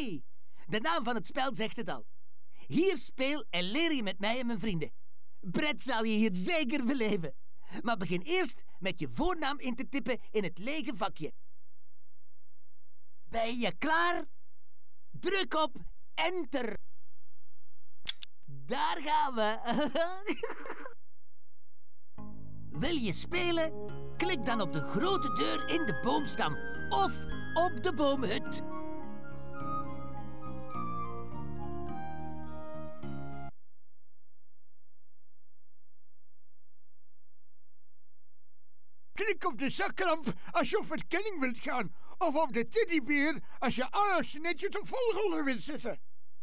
Hey, de naam van het spel zegt het al. Hier speel en leer je met mij en mijn vrienden. Pret zal je hier zeker beleven. Maar begin eerst met je voornaam in te tippen in het lege vakje. Ben je klaar? Druk op enter. Daar gaan we. Wil je spelen? Klik dan op de grote deur in de boomstam of op de boomhut. Klik op de zaklamp als je op verkenning wilt gaan. Of op de teddybeer als je alles netjes op volgorde wilt zetten.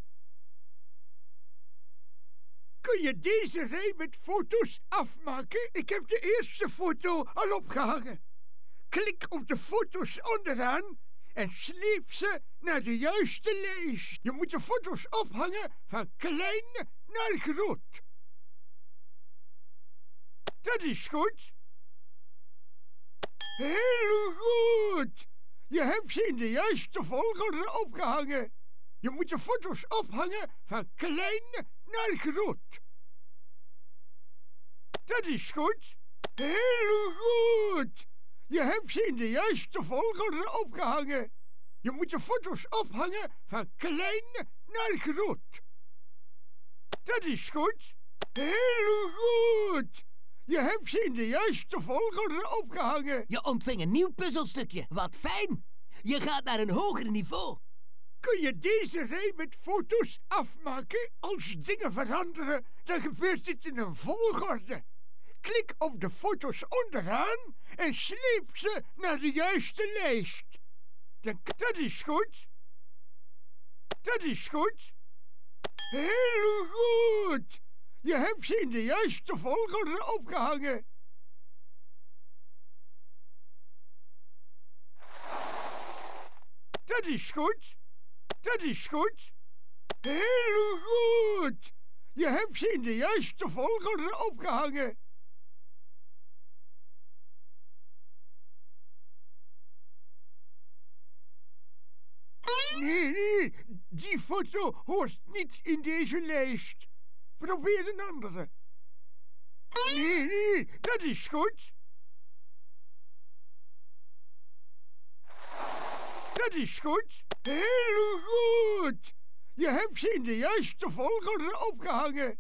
Kun je deze rij met foto's afmaken? Ik heb de eerste foto al opgehangen. Klik op de foto's onderaan en sleep ze naar de juiste lijst. Je moet de foto's ophangen van klein naar groot. Dat is goed. Heel goed. Je hebt ze in de juiste volgorde opgehangen. Je moet de foto's ophangen van klein naar groot. Dat is goed. Heel goed. Je hebt ze in de juiste volgorde opgehangen. Je moet de foto's ophangen van klein naar groot. Dat is goed. Heel goed. Je hebt ze in de juiste volgorde opgehangen. Je ontving een nieuw puzzelstukje. Wat fijn. Je gaat naar een hoger niveau. Kun je deze rij met foto's afmaken? Als dingen veranderen, dan gebeurt dit in een volgorde. Klik op de foto's onderaan en sleep ze naar de juiste lijst. Dat is goed. Dat is goed. Heel goed. Je hebt ze in de juiste volgorde opgehangen. Dat is goed. Dat is goed. Heel goed. Je hebt ze in de juiste volgorde opgehangen. Nee, die foto hoort niet in deze lijst. Probeer een andere. Nee, dat is goed. Dat is goed. Heel goed. Je hebt ze in de juiste volgorde opgehangen.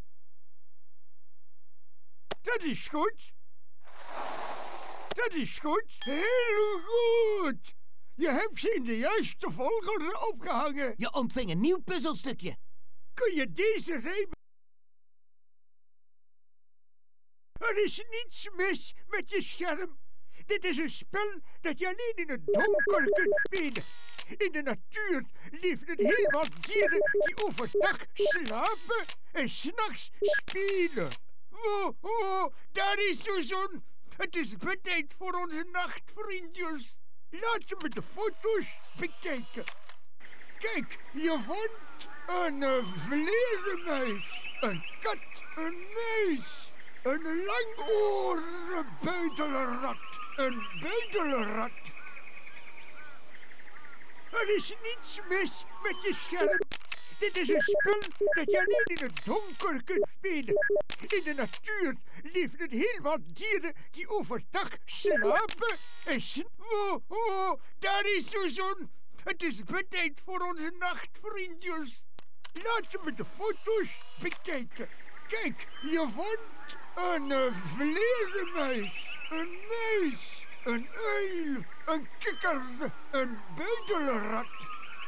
Dat is goed. Dat is goed. Heel goed. Je hebt ze in de juiste volgorde opgehangen. Je ontving een nieuw puzzelstukje. Kun je deze rij... Er is niets mis met je scherm. Dit is een spel dat je alleen in het donker kunt spelen. In de natuur leven er heel wat dieren die overdag slapen en 's nachts spelen. Oh, daar is de zon. Het is bedtijd voor onze nachtvriendjes. Laten we de foto's bekijken. Kijk, je vond een vleermuis, een kat, een muis, een langoren buidelrat, een buidelrat. Er is niets mis met je scherm. Dit is een spel dat je alleen in het donker kunt spelen. In de natuur leven er heel wat dieren die overdag slapen en Oh, daar is de zon. Het is bedtijd voor onze nachtvriendjes. Laten we de foto's bekijken. Kijk, je vond een vleermuis, een muis, een uil, een kikker, een buidelrat.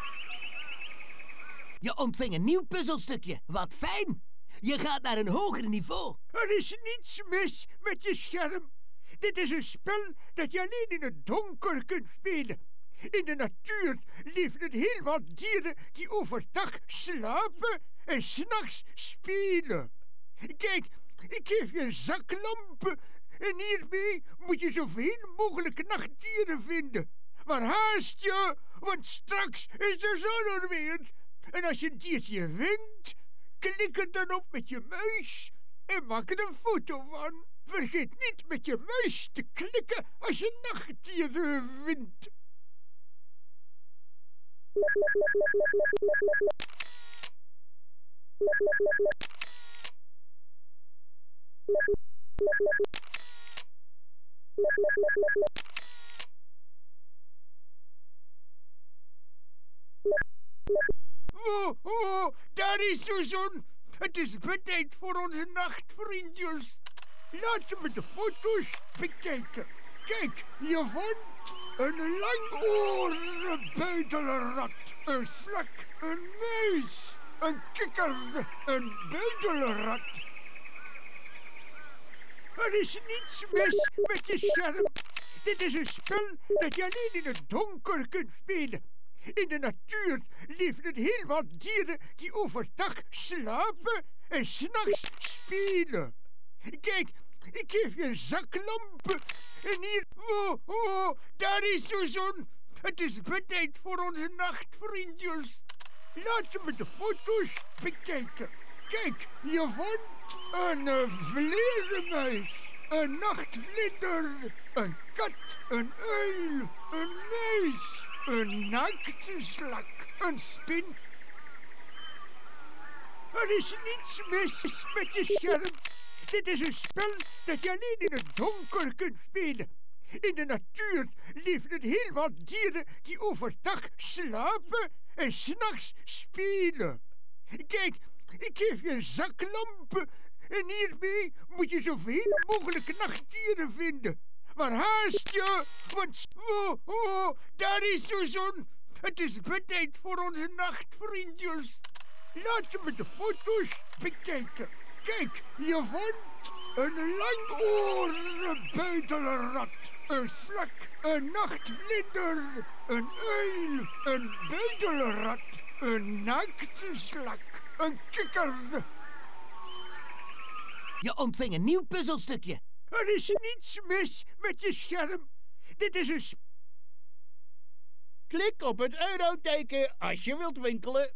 Je ontving een nieuw puzzelstukje. Wat fijn. Je gaat naar een hoger niveau. Er is niets mis met je scherm. Dit is een spel dat je alleen in het donker kunt spelen. In de natuur leven er heel wat dieren die overdag slapen en 's nachts spelen. Kijk, ik geef je een zaklamp en hiermee moet je zoveel mogelijk nachtdieren vinden. Maar haast je, want straks is de zon er weer. En als je een diertje vindt, klik er dan op met je muis en maak er een foto van. Vergeet niet met je muis te klikken als je nachtdieren vindt. Oh, oh, daar is de zon. Het is bedtijd voor onze nachtvriendjes. Laten we de foto's bekijken. Kijk, je vond een langoren buidelrat, een slak, een muis, een kikker, een buidelrat. Er is niets mis met je scherm. Dit is een spel dat je alleen in het donker kunt spelen. In de natuur leven er heel wat dieren die overdag slapen en 's nachts spelen. Kijk, ik geef je een zaklamp. En hier, oh, daar is de zon. Het is bedtijd voor onze nachtvriendjes. Laten we de foto's bekijken. Kijk, je vond een vleermuis, een nachtvlinder, een kat, een uil, een muis, een naaktslak, een spin. Er is niets mis met je scherm. Dit is een spel dat je alleen in het donker kunt spelen. In de natuur leven er heel wat dieren die overdag slapen en 's nachts spelen. Kijk, ik geef je een zaklamp en hiermee moet je zoveel mogelijk nachtdieren vinden. Maar haast je, want daar is de zon. Het is bedtijd voor onze nachtvriendjes. Laten we de foto's bekijken. Kijk, je vond een langoren buidelrat, een slak, een nachtvlinder, een uil, een buidelrat, een naaktslak, een kikker. Je ontving een nieuw puzzelstukje. Er is niets mis met je scherm. Dit is een... Klik op het euroteken als je wilt winkelen.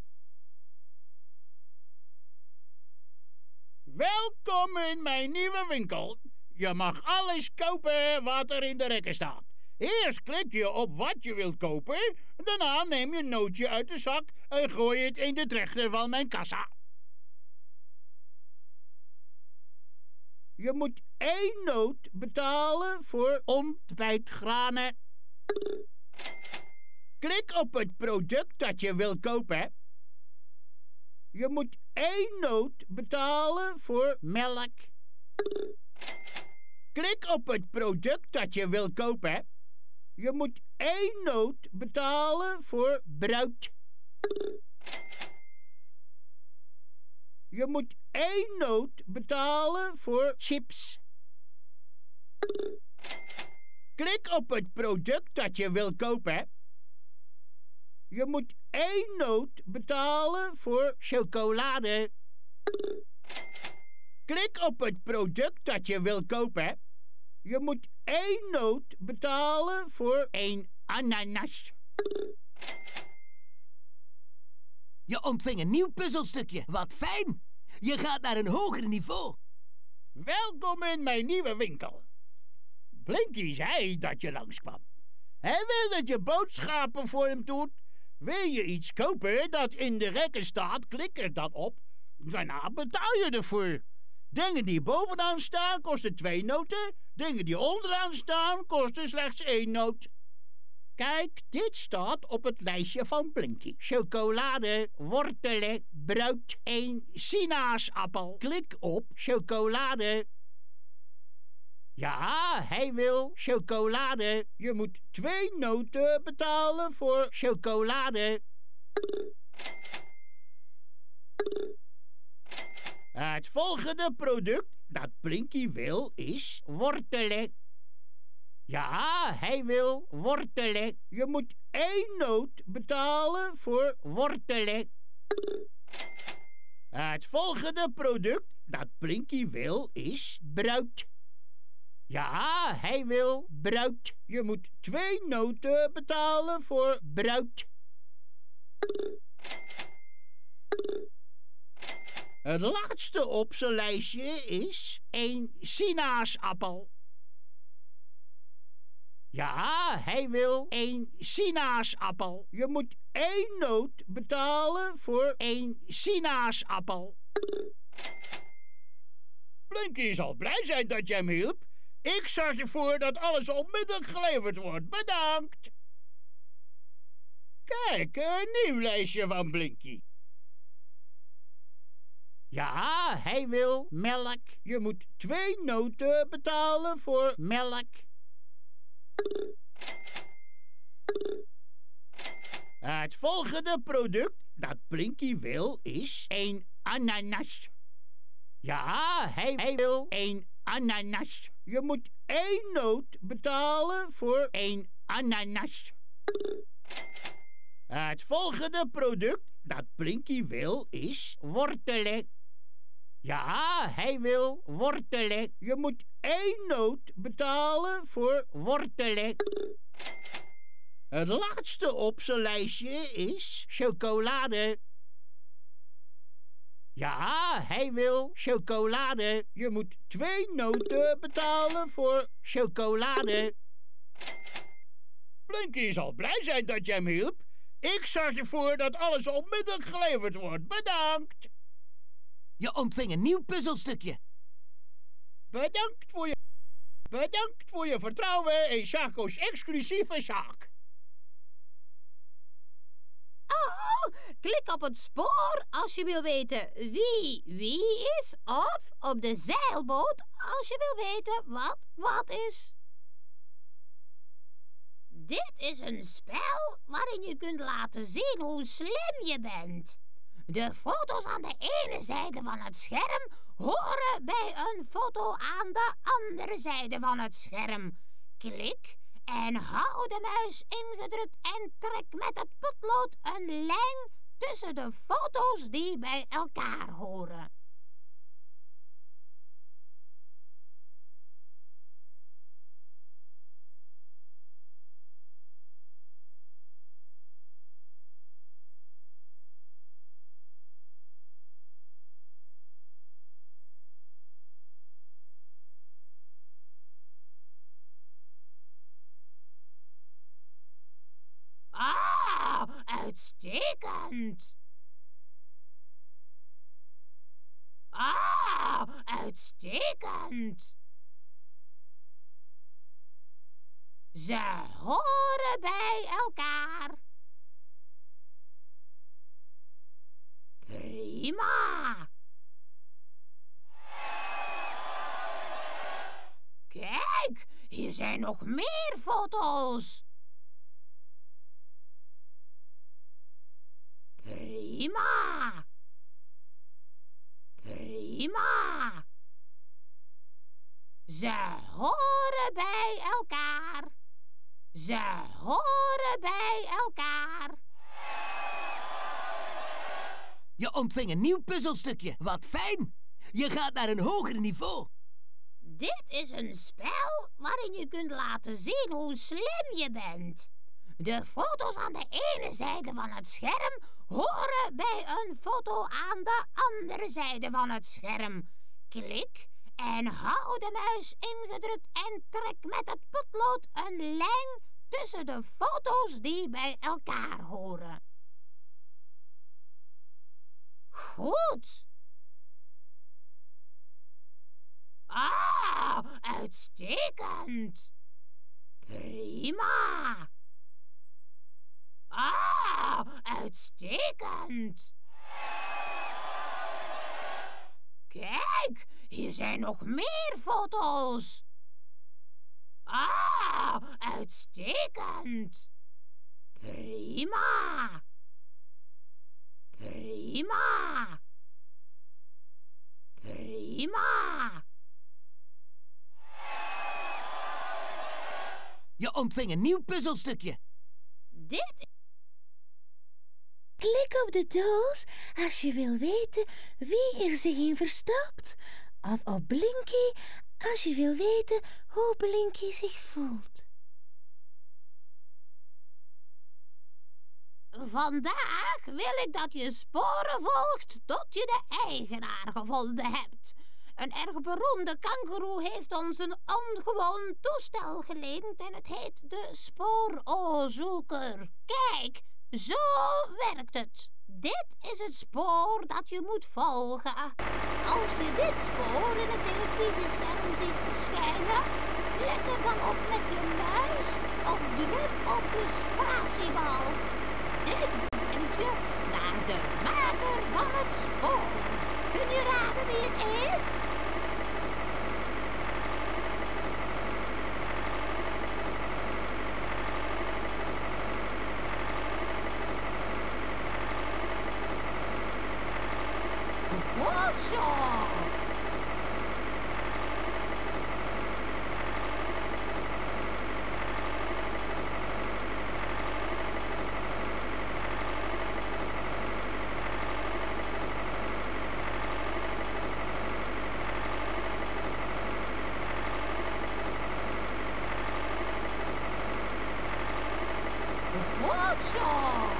Welkom in mijn nieuwe winkel. Je mag alles kopen wat er in de rekken staat. Eerst klik je op wat je wilt kopen. Daarna neem je een nootje uit de zak en gooi het in de trechter van mijn kassa. Je moet 1 noot betalen voor ontbijtgranen. Klik op het product dat je wil kopen. Je moet 1 noot betalen voor melk. Klik op het product dat je wil kopen. Je moet 1 noot betalen voor brood. Je moet 1 noot betalen voor chips. Klik op het product dat je wil kopen. Je moet 1 noot betalen voor chocolade. Klik op het product dat je wil kopen. Je moet 1 noot betalen voor 1 ananas. Je ontving een nieuw puzzelstukje. Wat fijn. Je gaat naar een hoger niveau. Welkom in mijn nieuwe winkel. Blinky zei dat je langskwam. Hij wil dat je boodschappen voor hem doet. Wil je iets kopen dat in de rekken staat, klik er dan op. Daarna betaal je ervoor. Dingen die bovenaan staan kosten 2 noten. Dingen die onderaan staan kosten slechts 1 noot. Kijk, dit staat op het lijstje van Blinky. Chocolade, wortelen, brood, 1 sinaasappel. Klik op chocolade. Ja, hij wil chocolade. Je moet 2 noten betalen voor chocolade. Het volgende product dat Blinky wil is wortelen. Ja, hij wil wortelen. Je moet 1 noot betalen voor wortelen. Het volgende product dat Blinky wil is brood. Ja, hij wil brood. Je moet 2 noten betalen voor brood. Het laatste op zijn lijstje is 1 sinaasappel. Ja, hij wil 1 sinaasappel. Je moet 1 noot betalen voor 1 sinaasappel. Blinky zal blij zijn dat je hem hielp. Ik zorg ervoor dat alles onmiddellijk geleverd wordt. Bedankt. Kijk, een nieuw lijstje van Blinky. Ja, hij wil melk. Je moet 2 noten betalen voor melk. Het volgende product dat Blinky wil is 1 ananas. Ja, hij wil 1 ananas. Je moet 1 noot betalen voor 1 ananas. Het volgende product dat Blinky wil is wortelen. Ja, hij wil wortelen. Je moet 1 noot betalen voor wortelen. Het laatste op zijn lijstje is chocolade. Ja, hij wil chocolade. Je moet 2 noten betalen voor chocolade. Blinky zal blij zijn dat je hem hielp. Ik zorg ervoor dat alles onmiddellijk geleverd wordt. Bedankt. Je ontving een nieuw puzzelstukje. Bedankt voor je vertrouwen in Chaco's exclusieve zaak. Oh, klik op het spoor als je wil weten wie is. Of op de zeilboot als je wil weten wat is. Dit is een spel waarin je kunt laten zien hoe slim je bent. De foto's aan de ene zijde van het scherm horen bij een foto aan de andere zijde van het scherm. Klik en hou de muis ingedrukt en trek met het potlood een lijn tussen de foto's die bij elkaar horen. Uitstekend! Uitstekend! Ze horen bij elkaar. Prima! Kijk, hier zijn nog meer foto's. Prima! Prima! Ze horen bij elkaar. Ze horen bij elkaar. Je ontving een nieuw puzzelstukje. Wat fijn! Je gaat naar een hoger niveau. Dit is een spel waarin je kunt laten zien hoe slim je bent. De foto's aan de ene zijde van het scherm horen bij een foto aan de andere zijde van het scherm. Klik en hou de muis ingedrukt en trek met het potlood een lijn tussen de foto's die bij elkaar horen. Goed! Uitstekend! Prima! Uitstekend! Kijk, hier zijn nog meer foto's. Uitstekend! Prima! Prima! Prima! Je ontving een nieuw puzzelstukje. Klik op de doos als je wil weten wie er zich in verstopt. Of op Blinky als je wil weten hoe Blinky zich voelt. Vandaag wil ik dat je sporen volgt tot je de eigenaar gevonden hebt. Een erg beroemde kangoeroe heeft ons een ongewoon toestel geleend en het heet de spoorzoeker. Kijk, zo werkt het. Dit is het spoor dat je moet volgen. Als je dit spoor in het televisiescherm ziet verschijnen, klik er dan op met je muis of druk op de spatiebalk. Dit brengt je naar de maker van het spoor. Kun je raden wie het is? Goed zo! Goed zo!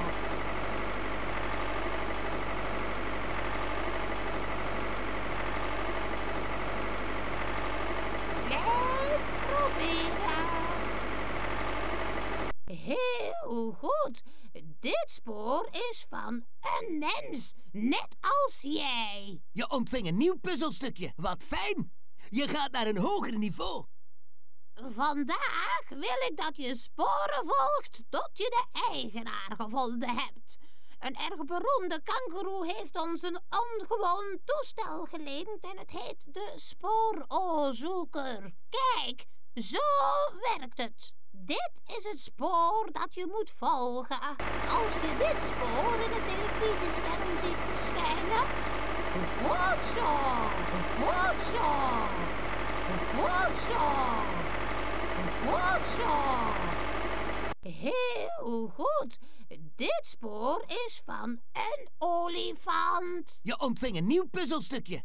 Blijf proberen. Heel goed. Dit spoor is van een mens, net als jij. Je ontving een nieuw puzzelstukje. Wat fijn. Je gaat naar een hoger niveau. Vandaag wil ik dat je sporen volgt tot je de eigenaar gevonden hebt. Een erg beroemde kangoeroe heeft ons een ongewoon toestel geleend en het heet de spoorzoeker. Kijk, zo werkt het. Dit is het spoor dat je moet volgen. Als je dit spoor in het televisiescherm ziet verschijnen... Goed zo! Goed zo! Goed zo! Goed zo! Heel goed. Dit spoor is van een olifant. Je ontving een nieuw puzzelstukje.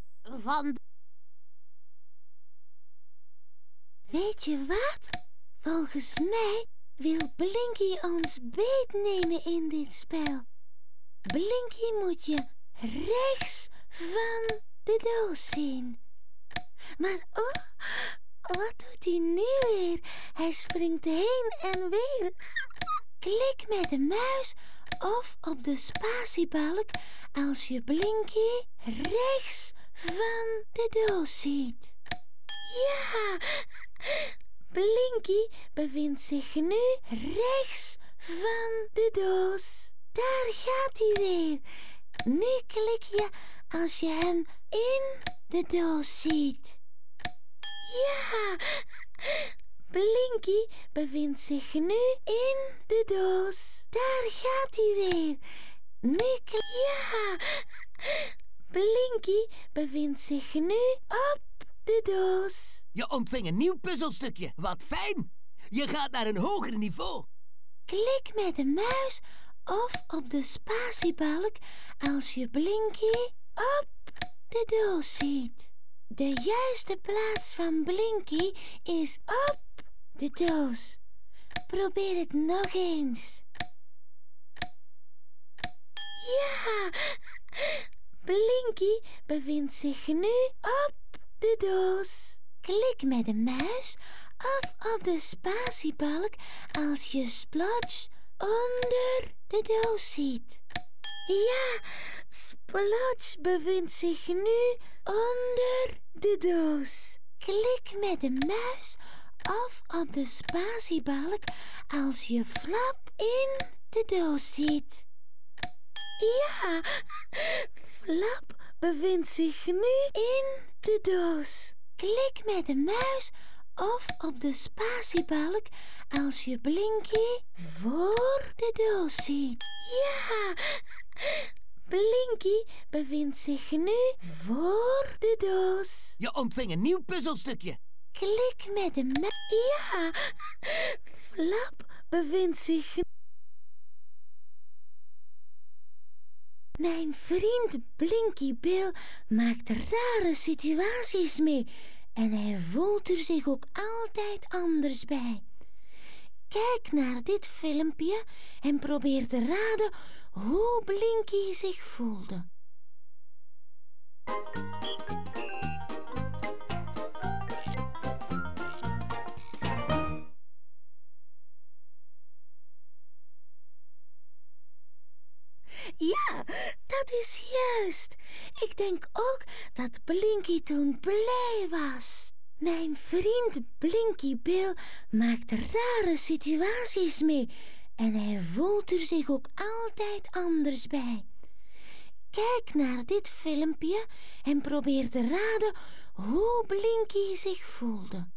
Weet je wat? Volgens mij wil Blinky ons beetnemen in dit spel. Blinky moet je rechts van de doos zien. Maar wat doet hij nu weer? Hij springt heen en weer. Klik met de muis of op de spatiebalk als je Blinky rechts van de doos ziet. Ja, Blinky bevindt zich nu rechts van de doos. Daar gaat hij weer. Nu klik je als je hem in de doos ziet. Ja, Blinky bevindt zich nu in de doos. Daar gaat hij weer. Nu ja, Blinky bevindt zich nu op de doos. Je ontving een nieuw puzzelstukje. Wat fijn. Je gaat naar een hoger niveau. Klik met de muis of op de spatiebalk als je Blinky op de doos ziet. De juiste plaats van Blinky is op de doos. Probeer het nog eens. Ja, Blinky bevindt zich nu op de doos. Klik met de muis of op de spatiebalk als je Splotch onder de doos ziet. Ja, Splotch bevindt zich nu onder de doos. Klik met de muis of op de spatiebalk als je Flap in de doos ziet. Ja, Flap bevindt zich nu in de doos. Klik met de muis of op de spatiebalk als je Blinky voor de doos ziet. Ja, Blinky bevindt zich nu voor de doos. Je ontving een nieuw puzzelstukje. Klik met de muis. Ja, Flap bevindt zich... Mijn vriend Blinky Bill maakt rare situaties mee en hij voelt er zich ook altijd anders bij. Kijk naar dit filmpje en probeer te raden hoe Blinky zich voelde. Ja, dat is juist. Ik denk ook dat Blinky toen blij was. Mijn vriend Blinky Bill maakt er rare situaties mee en hij voelt er zich ook altijd anders bij. Kijk naar dit filmpje en probeer te raden hoe Blinky zich voelde.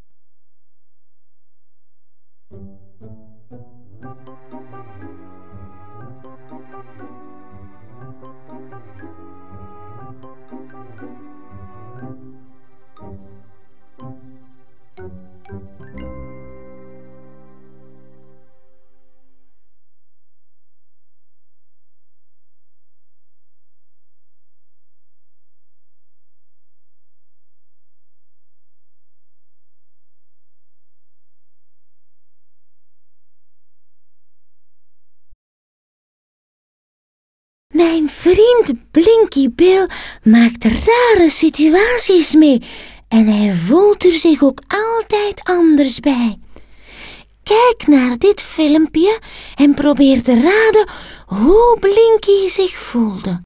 Mijn vriend Blinky Bill maakt er rare situaties mee en hij voelt er zich ook altijd anders bij. Kijk naar dit filmpje en probeer te raden hoe Blinky zich voelde.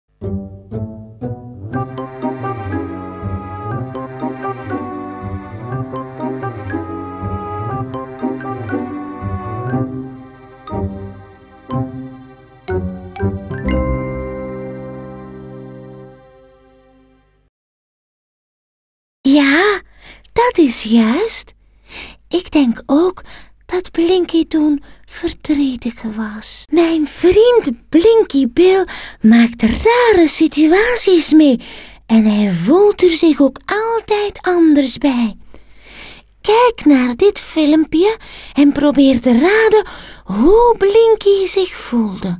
Ja, dat is juist. Ik denk ook dat Blinky toen verdrietig was. Mijn vriend Blinky Bill maakt er rare situaties mee en hij voelt er zich ook altijd anders bij. Kijk naar dit filmpje en probeer te raden hoe Blinky zich voelde.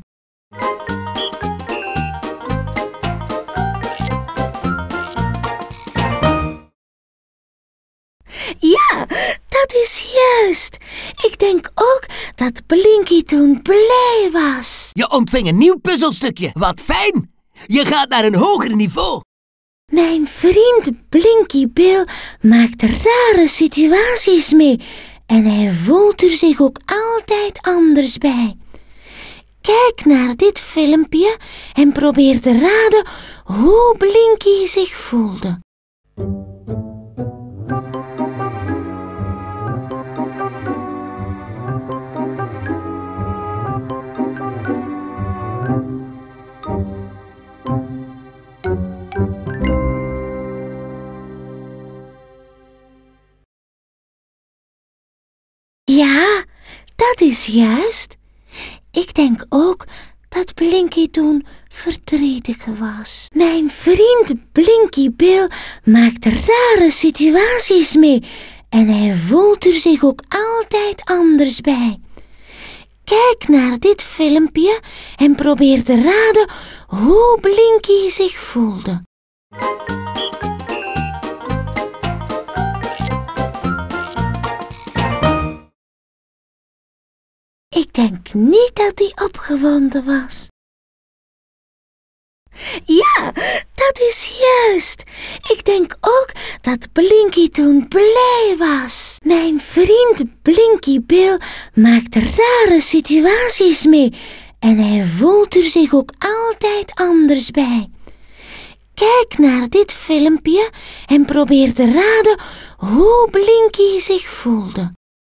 Ja, dat is juist. Ik denk ook dat Blinky toen blij was. Je ontving een nieuw puzzelstukje. Wat fijn! Je gaat naar een hoger niveau. Mijn vriend Blinky Bill maakt er rare situaties mee en hij voelt er zich ook altijd anders bij. Kijk naar dit filmpje en probeer te raden hoe Blinky zich voelde. Ja, dat is juist. Ik denk ook dat Blinky toen verdrietig was. Mijn vriend Blinky Bill maakt er rare situaties mee en hij voelt er zich ook altijd anders bij. Kijk naar dit filmpje en probeer te raden hoe Blinky zich voelde. Ik denk niet dat hij opgewonden was. Ja, dat is juist. Ik denk ook dat Blinky toen blij was. Mijn vriend Blinky Bill maakt er rare situaties mee en hij voelt er zich ook altijd anders bij. Kijk naar dit filmpje en probeer te raden hoe Blinky zich voelde.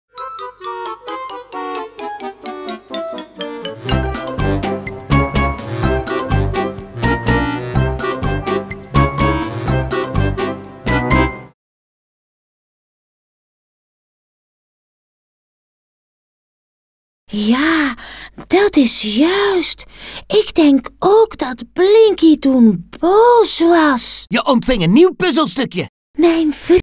Ja, dat is juist. Ik denk ook dat Blinky toen boos was. Je ontving een nieuw puzzelstukje. Mijn vriend.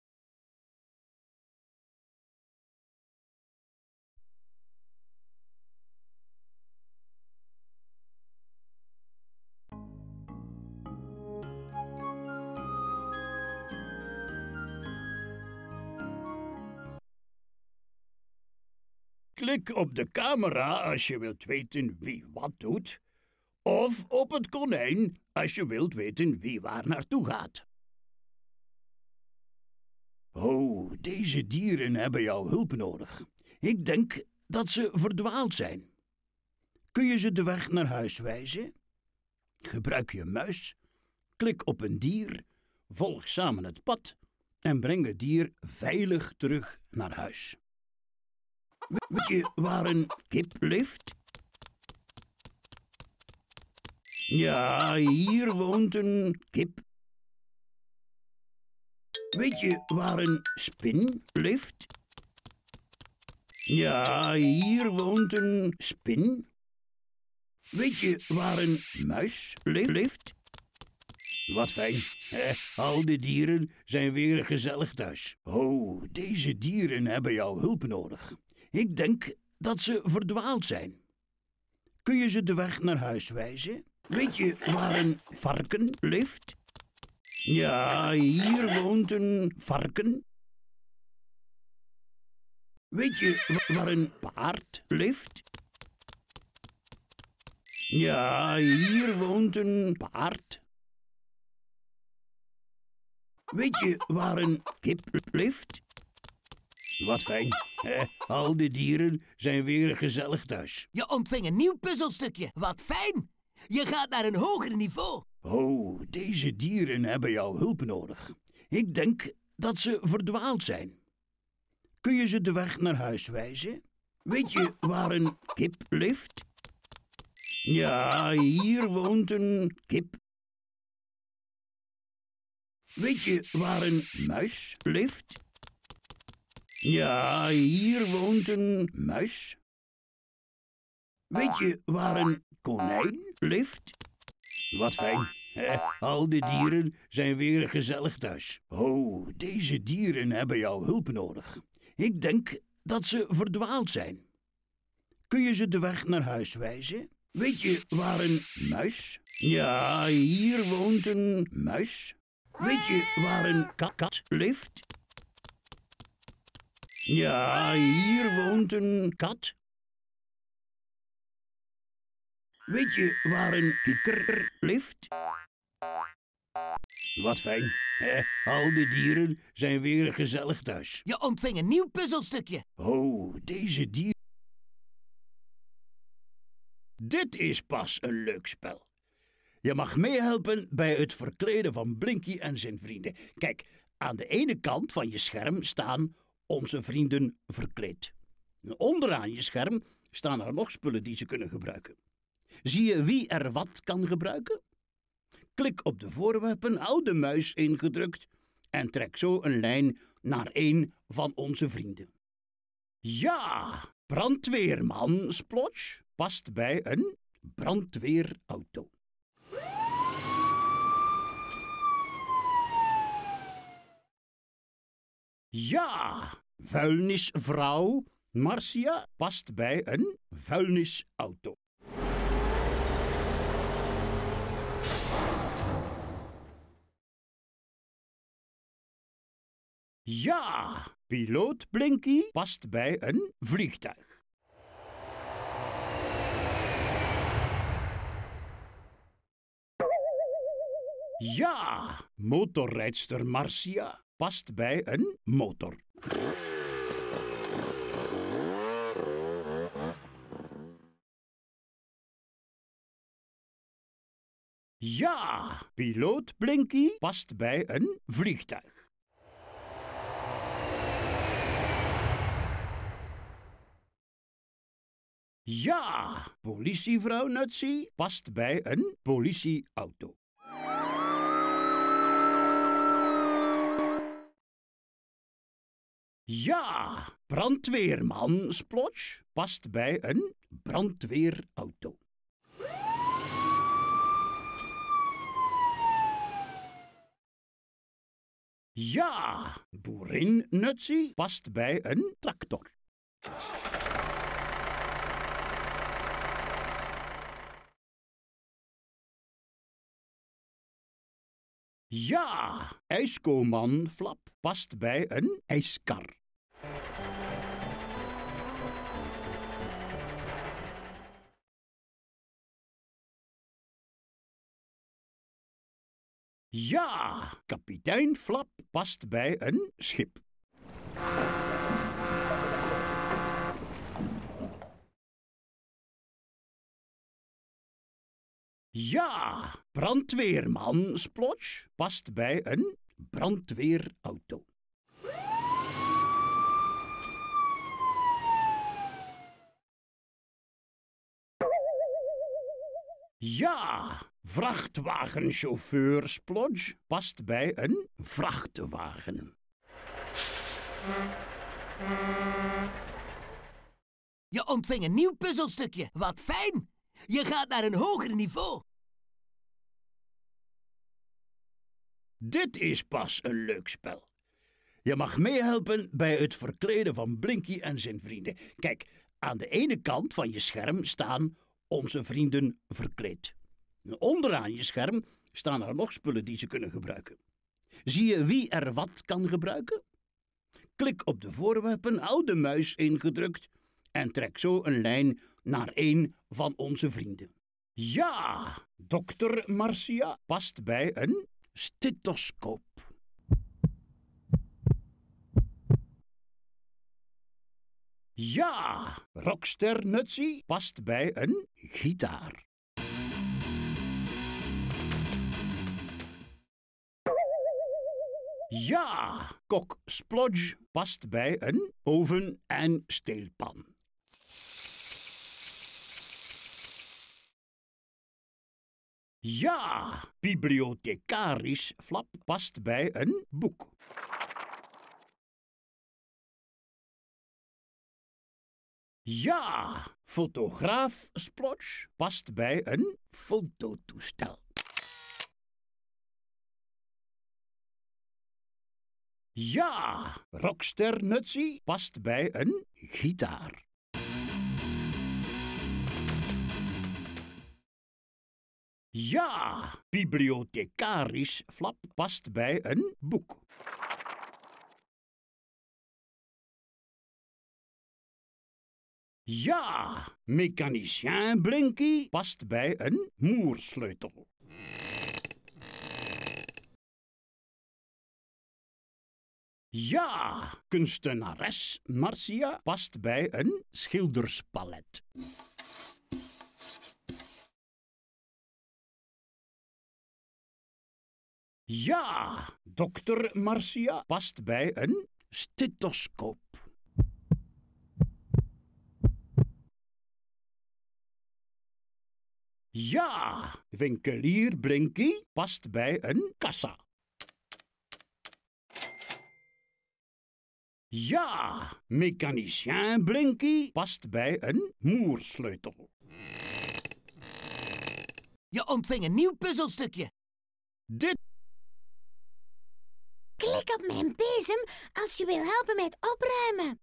Klik op de camera als je wilt weten wie wat doet. Of op het konijn als je wilt weten wie waar naartoe gaat. Oh, deze dieren hebben jouw hulp nodig. Ik denk dat ze verdwaald zijn. Kun je ze de weg naar huis wijzen? Gebruik je muis, klik op een dier, volg samen het pad en breng het dier veilig terug naar huis. Weet je waar een kip leeft? Ja, hier woont een kip. Weet je waar een spin leeft? Ja, hier woont een spin. Weet je waar een muis leeft? Wat fijn. Al die dieren zijn weer gezellig thuis. Oh, deze dieren hebben jouw hulp nodig. Ik denk dat ze verdwaald zijn. Kun je ze de weg naar huis wijzen? Weet je waar een varken leeft? Ja, hier woont een varken. Weet je waar een paard leeft? Ja, hier woont een paard. Weet je waar een kip leeft? Wat fijn. Al die dieren zijn weer gezellig thuis. Je ontving een nieuw puzzelstukje. Wat fijn! Je gaat naar een hoger niveau. Oh, deze dieren hebben jouw hulp nodig. Ik denk dat ze verdwaald zijn. Kun je ze de weg naar huis wijzen? Weet je waar een kip leeft? Ja, hier woont een kip. Weet je waar een muis leeft? Ja, hier woont een muis. Weet je waar een konijn leeft? Wat fijn. Al die dieren zijn weer gezellig thuis. Oh, deze dieren hebben jouw hulp nodig. Ik denk dat ze verdwaald zijn. Kun je ze de weg naar huis wijzen? Weet je waar een muis? Ja, hier woont een muis. Weet je waar een kat leeft? Ja, hier woont een kat. Weet je waar een kikker leeft? Wat fijn. Al die dieren zijn weer gezellig thuis. Je ontving een nieuw puzzelstukje. Oh, deze dieren. Dit is pas een leuk spel. Je mag meehelpen bij het verkleden van Blinky en zijn vrienden. Kijk, aan de ene kant van je scherm staan onze vrienden verkleed. Onderaan je scherm staan er nog spullen die ze kunnen gebruiken. Zie je wie er wat kan gebruiken? Klik op de voorwerpen, hou de muis ingedrukt en trek zo een lijn naar een van onze vrienden. Ja, brandweerman Splotch past bij een brandweerauto. Ja, vuilnisvrouw Marcia past bij een vuilnisauto. Ja, piloot Blinky past bij een vliegtuig. Ja, motorrijdster Marcia past bij een motor. Ja, piloot Blinky past bij een vliegtuig. Ja, politievrouw Nutsy past bij een politieauto. Ja, brandweerman Splotch past bij een brandweerauto. Ja, boerin Nutsy past bij een tractor. Ja, ijskoman Flap past bij een ijskar. Ja, kapitein Flap past bij een schip. Ja, brandweerman Splotch past bij een brandweerauto. Ja, vrachtwagenchauffeur Splodge past bij een vrachtwagen. Je ontving een nieuw puzzelstukje. Wat fijn! Je gaat naar een hoger niveau. Dit is pas een leuk spel. Je mag meehelpen bij het verkleden van Blinky en zijn vrienden. Kijk, aan de ene kant van je scherm staan onze vrienden verkleed. Onderaan je scherm staan er nog spullen die ze kunnen gebruiken. Zie je wie er wat kan gebruiken? Klik op de voorwerpen, hou de muis ingedrukt en trek zo een lijn naar een van onze vrienden. Ja, dokter Marcia past bij een stethoscoop. Ja, rockster Nutsy past bij een gitaar. Ja, kok Splodge past bij een oven en steelpan. Ja, bibliothecaris Flap past bij een boek. Ja, fotograaf Splotch past bij een fototoestel. Ja, rockster Nutsy past bij een gitaar. Ja, bibliothecaris Flap past bij een boek. Ja, mechanicien Blinky past bij een moersleutel. Ja, kunstenares Marcia past bij een schilderspalet. Ja, dokter Marcia past bij een stethoscoop. Ja, winkelier Blinky past bij een kassa. Ja, mechanicien Blinky past bij een moersleutel. Je ontving een nieuw puzzelstukje. Dit Klik op mijn bezem als je wil helpen met opruimen.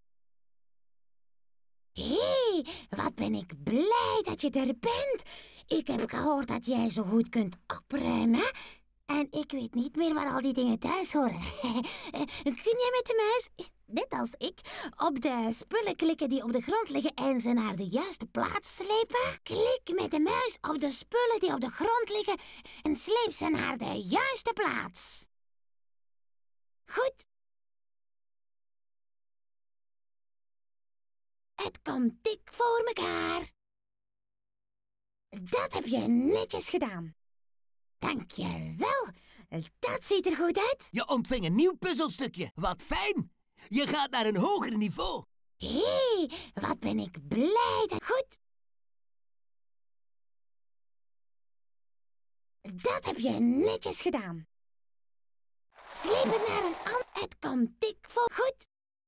Hé, wat ben ik blij dat je er bent. Ik heb gehoord dat jij zo goed kunt opruimen. En ik weet niet meer waar al die dingen thuis horen. Kun jij met de muis, net als ik, op de spullen klikken die op de grond liggen en ze naar de juiste plaats slepen? Klik met de muis op de spullen die op de grond liggen en sleep ze naar de juiste plaats. Goed. Het komt dik voor elkaar. Dat heb je netjes gedaan. Dank je wel. Dat ziet er goed uit. Je ontving een nieuw puzzelstukje. Wat fijn! Je gaat naar een hoger niveau. Hé, wat ben ik blij dat... Goed. Dat heb je netjes gedaan. Sleep het naar een ander. Het komt dik voor... Goed.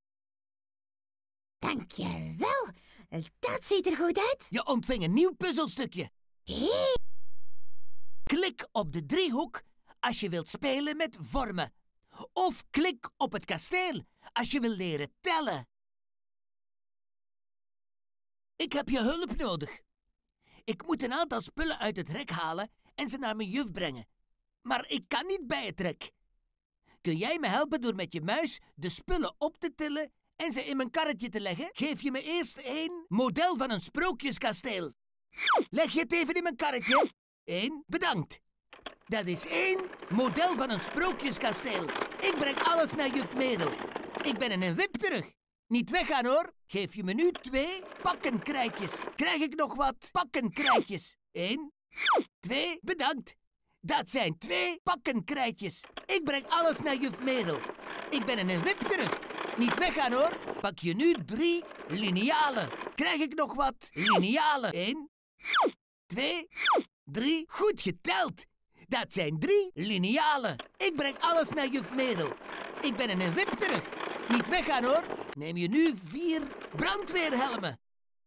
Dank je wel. Dat ziet er goed uit. Je ontving een nieuw puzzelstukje. Hé. Klik op de driehoek als je wilt spelen met vormen. Of klik op het kasteel als je wilt leren tellen. Ik heb je hulp nodig. Ik moet een aantal spullen uit het rek halen en ze naar mijn juf brengen. Maar ik kan niet bij het rek. Kun jij me helpen door met je muis de spullen op te tillen en ze in mijn karretje te leggen? Geef je me eerst één model van een sprookjeskasteel. Leg je het even in mijn karretje? 1, bedankt. Dat is 1 model van een sprookjeskasteel. Ik breng alles naar juf Merel. Ik ben in een wip terug. Niet weggaan hoor. Geef je me nu 2 pakkenkrijtjes. Krijg ik nog wat pakkenkrijtjes? 1, 2, bedankt. Dat zijn 2 pakken krijtjes. Ik breng alles naar juf Merel. Ik ben in een wip terug. Niet weggaan hoor. Pak je nu 3 linealen. Krijg ik nog wat linealen? 1, 2, 3. Goed geteld. Dat zijn 3 linealen. Ik breng alles naar juf Merel. Ik ben in een wip terug. Niet weggaan hoor. Neem je nu 4 brandweerhelmen.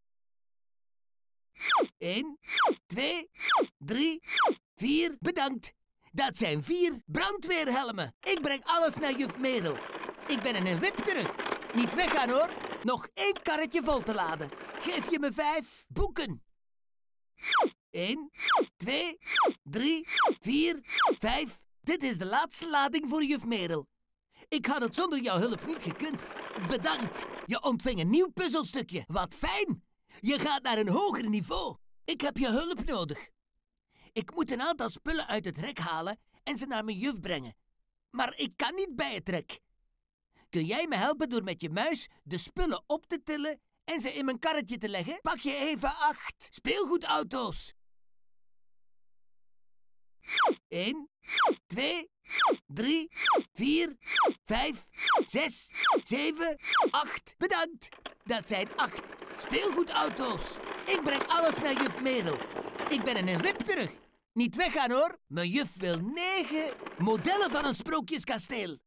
1, 2, 3, 4. Bedankt. Dat zijn 4 brandweerhelmen. Ik breng alles naar juf Merel. Ik ben in een wip terug. Niet weggaan hoor. Nog 1 karretje vol te laden. Geef je me 5 boeken. 1, 2, 3, 4, 5. Dit is de laatste lading voor juf Merel. Ik had het zonder jouw hulp niet gekund. Bedankt. Je ontving een nieuw puzzelstukje. Wat fijn. Je gaat naar een hoger niveau. Ik heb je hulp nodig. Ik moet een aantal spullen uit het rek halen en ze naar mijn juf brengen. Maar ik kan niet bij het rek. Kun jij me helpen door met je muis de spullen op te tillen en ze in mijn karretje te leggen? Pak je even 8 speelgoedauto's. 1, 2, 3, 4, 5, 6, 7, 8. Bedankt. Dat zijn 8 speelgoedauto's. Ik breng alles naar juf Merel. Ik ben in een wip terug. Niet weggaan hoor. Mijn juf wil 9 modellen van een sprookjeskasteel.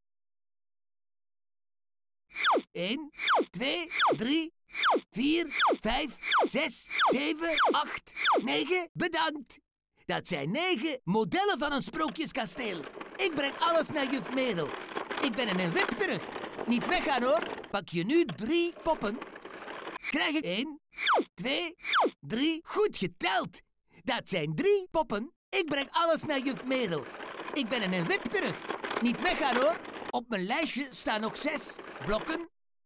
1, 2, 3, 4, 5, 6, 7, 8, 9. Bedankt. Dat zijn 9 modellen van een sprookjeskasteel. Ik breng alles naar juf Merel. Ik ben in een wip terug. Niet weggaan hoor. Pak je nu 3 poppen. Krijg ik 1, 2, 3. Goed geteld. Dat zijn 3 poppen. Ik breng alles naar juf Merel. Ik ben in een wip terug. Niet weggaan hoor. Op mijn lijstje staan nog 6 blokken.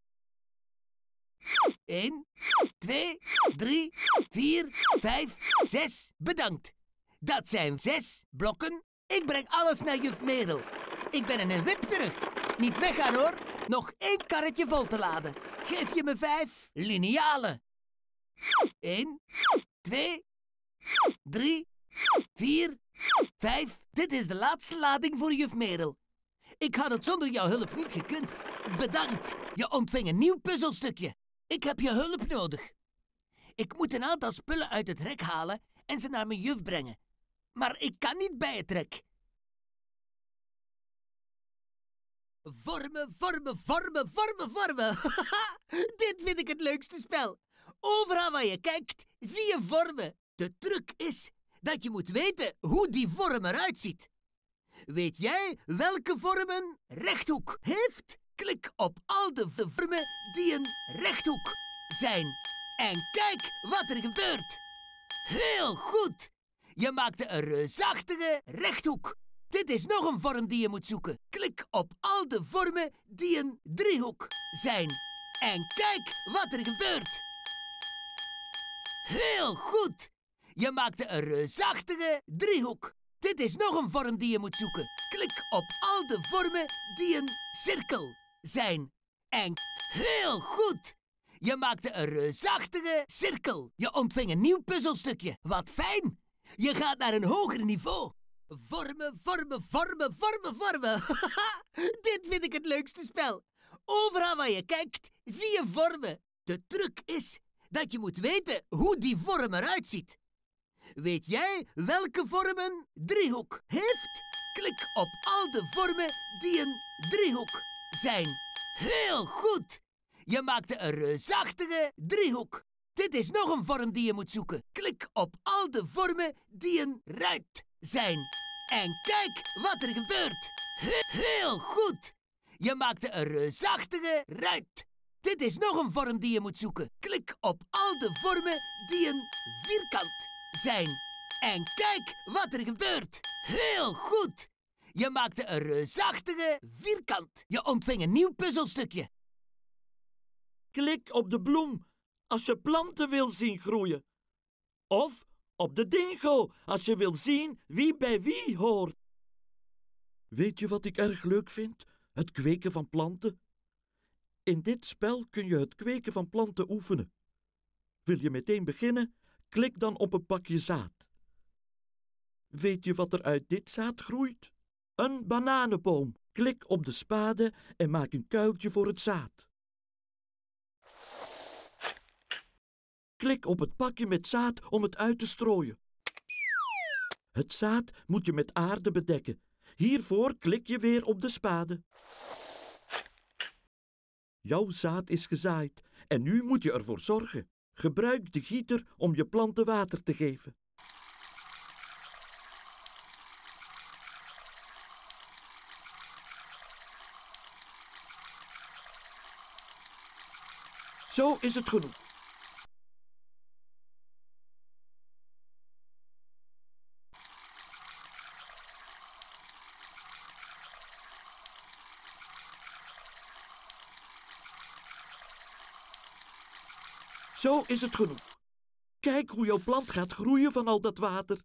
1, 2, 3, 4, 5, 6. Bedankt. Dat zijn 6 blokken. Ik breng alles naar juf Merel. Ik ben in een wip terug. Niet weggaan hoor. Nog 1 karretje vol te laden. Geef je me 5 linealen. 1, 2, 3, 4, 5. Dit is de laatste lading voor juf Merel. Ik had het zonder jouw hulp niet gekund. Bedankt. Je ontving een nieuw puzzelstukje. Ik heb je hulp nodig. Ik moet een aantal spullen uit het rek halen en ze naar mijn juf brengen. Maar ik kan niet bij het rek. Vormen, vormen, vormen, vormen, vormen. Dit vind ik het leukste spel. Overal waar je kijkt, zie je vormen. De truc is dat je moet weten hoe die vorm eruit ziet. Weet jij welke vorm een rechthoek heeft? Klik op al de vormen die een rechthoek zijn. En kijk wat er gebeurt. Heel goed. Je maakte een reusachtige rechthoek. Dit is nog een vorm die je moet zoeken. Klik op al de vormen die een driehoek zijn. En kijk wat er gebeurt. Heel goed. Je maakte een reusachtige driehoek. Dit is nog een vorm die je moet zoeken. Klik op al de vormen die een cirkel zijn. En heel goed. Je maakte een reusachtige cirkel. Je ontving een nieuw puzzelstukje. Wat fijn. Je gaat naar een hoger niveau. Vormen, vormen, vormen, vormen, vormen. Dit vind ik het leukste spel. Overal waar je kijkt, zie je vormen. De truc is dat je moet weten hoe die vorm eruit ziet. Weet jij welke vorm een driehoek heeft? Klik op al de vormen die een driehoek zijn. Heel goed. Je maakte een reusachtige driehoek. Dit is nog een vorm die je moet zoeken. Klik op al de vormen die een ruit zijn. En kijk wat er gebeurt. Heel goed. Je maakte een reusachtige ruit. Dit is nog een vorm die je moet zoeken. Klik op al de vormen die een vierkant zijn. En kijk wat er gebeurt. Heel goed. Je maakte een reusachtige vierkant. Je ontving een nieuw puzzelstukje. Klik op de bloem als je planten wil zien groeien. Of op de dingo als je wil zien wie bij wie hoort. Weet je wat ik erg leuk vind? Het kweken van planten. In dit spel kun je het kweken van planten oefenen. Wil je meteen beginnen? Klik dan op een pakje zaad. Weet je wat er uit dit zaad groeit? Een bananenboom. Klik op de spade en maak een kuiltje voor het zaad. Klik op het pakje met zaad om het uit te strooien. Het zaad moet je met aarde bedekken. Hiervoor klik je weer op de spade. Jouw zaad is gezaaid en nu moet je ervoor zorgen. Gebruik de gieter om je planten water te geven. Zo is het genoeg. Zo is het genoeg. Kijk hoe jouw plant gaat groeien van al dat water.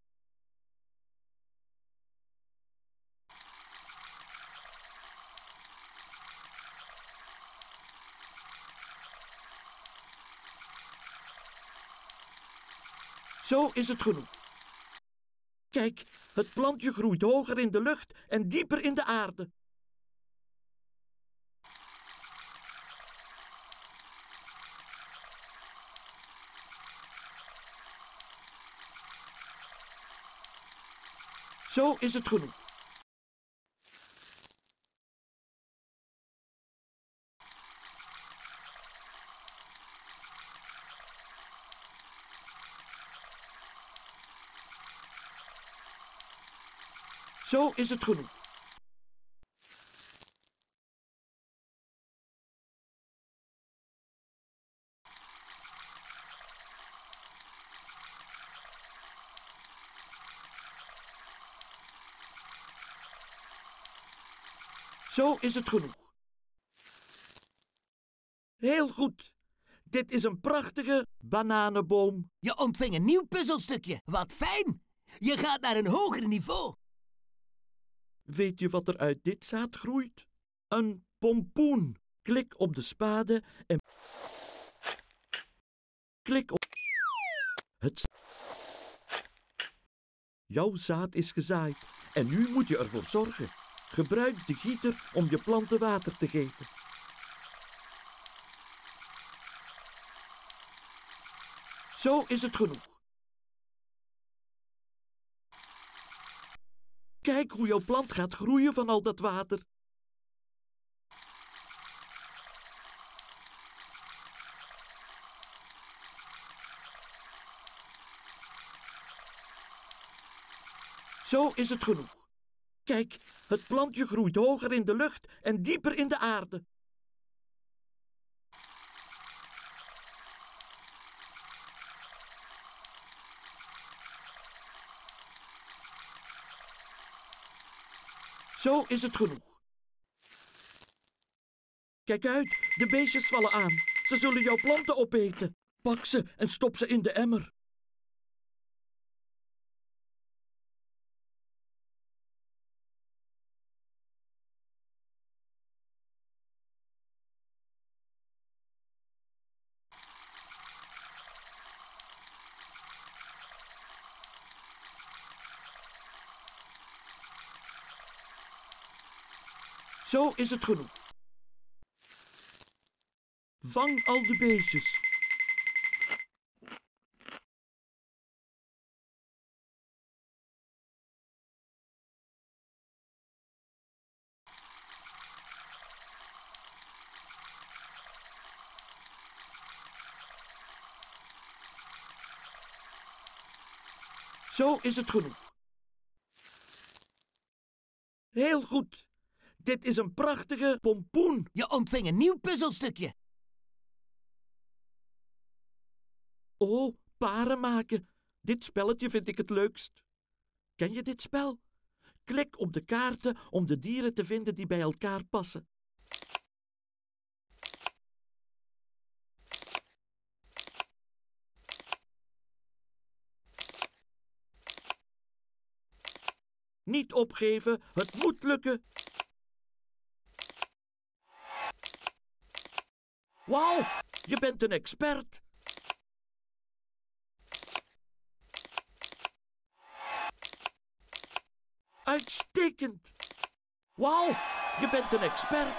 Zo is het genoeg. Kijk, het plantje groeit hoger in de lucht en dieper in de aarde. Zo is het genoeg. Zo is het genoeg. Zo is het genoeg. Heel goed. Dit is een prachtige bananenboom. Je ontving een nieuw puzzelstukje. Wat fijn! Je gaat naar een hoger niveau. Weet je wat er uit dit zaad groeit? Een pompoen. Klik op de spade en klik op het. Jouw zaad is gezaaid en nu moet je ervoor zorgen. Gebruik de gieter om je planten water te geven. Zo is het genoeg. Kijk hoe jouw plant gaat groeien van al dat water. Zo is het genoeg. Kijk, het plantje groeit hoger in de lucht en dieper in de aarde. Zo is het genoeg. Kijk uit, de beestjes vallen aan. Ze zullen jouw planten opeten. Pak ze en stop ze in de emmer. Zo is het genoeg. Vang al de beestjes. Zo is het genoeg. Heel goed. Dit is een prachtige pompoen. Je ontving een nieuw puzzelstukje. Oh, paren maken. Dit spelletje vind ik het leukst. Ken je dit spel? Klik op de kaarten om de dieren te vinden die bij elkaar passen. Niet opgeven, het moet lukken. Wauw, je bent een expert. Uitstekend. Wauw, je bent een expert.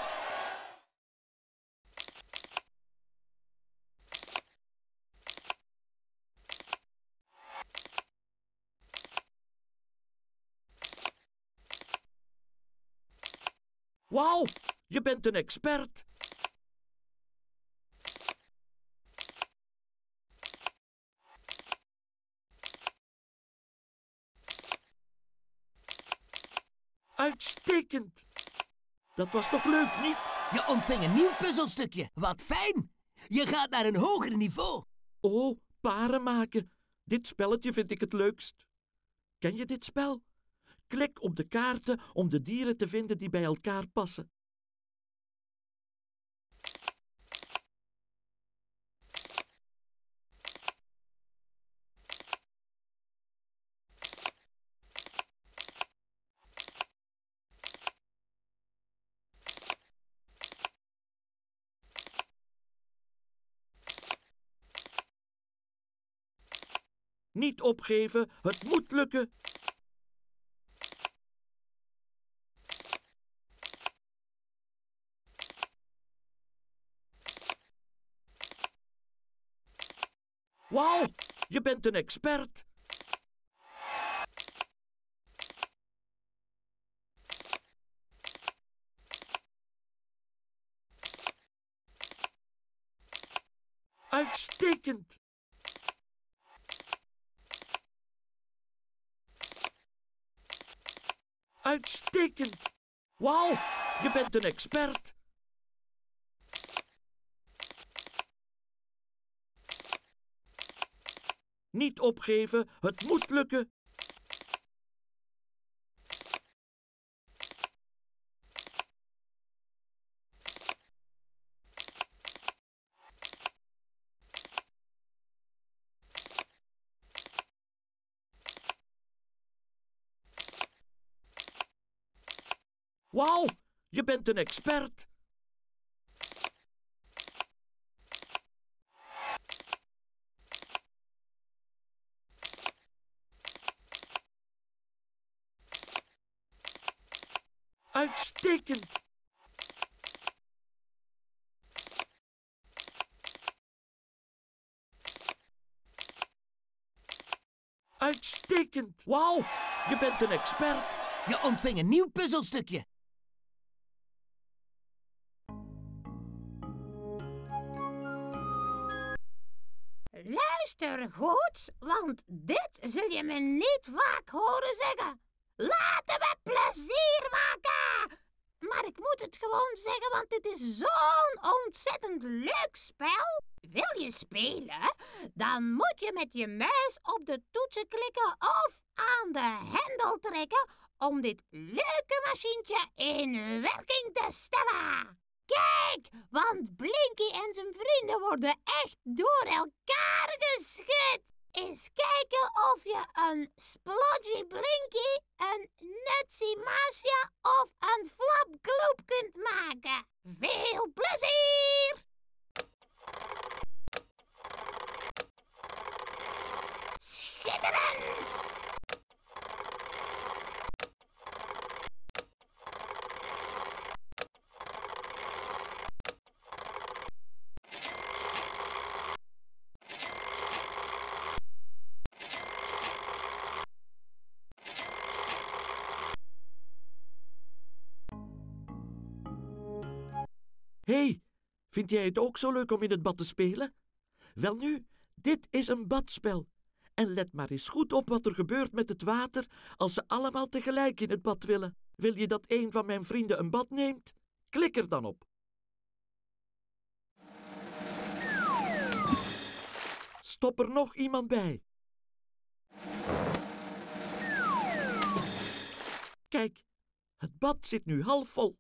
Wauw, je bent een expert. Uitstekend. Dat was toch leuk, niet? Je ontving een nieuw puzzelstukje. Wat fijn. Je gaat naar een hoger niveau. Oh, paren maken. Dit spelletje vind ik het leukst. Ken je dit spel? Klik op de kaarten om de dieren te vinden die bij elkaar passen. Niet opgeven, het moet lukken. Wauw, je bent een expert. Uitstekend. Uitstekend. Wauw, je bent een expert. Niet opgeven, het moet lukken. Wauw, je bent een expert. Uitstekend. Uitstekend. Wauw, je bent een expert. Je ontving een nieuw puzzelstukje. Luister goed, want dit zul je me niet vaak horen zeggen. Laten we plezier maken! Maar ik moet het gewoon zeggen, want dit is zo'n ontzettend leuk spel. Wil je spelen? Dan moet je met je muis op de toetsen klikken of aan de hendel trekken om dit leuke machientje in werking te stellen. Kijk, want Blinky en zijn vrienden worden echt door elkaar geschud. Eens kijken of je een Splodgy Blinky, een Nutsy Marcia of een Flap Gloop kunt maken. Veel plezier! Schitterend! Hé, vind jij het ook zo leuk om in het bad te spelen? Welnu, dit is een badspel. En let maar eens goed op wat er gebeurt met het water als ze allemaal tegelijk in het bad willen. Wil je dat een van mijn vrienden een bad neemt? Klik er dan op. Stop er nog iemand bij. Kijk, het bad zit nu half vol.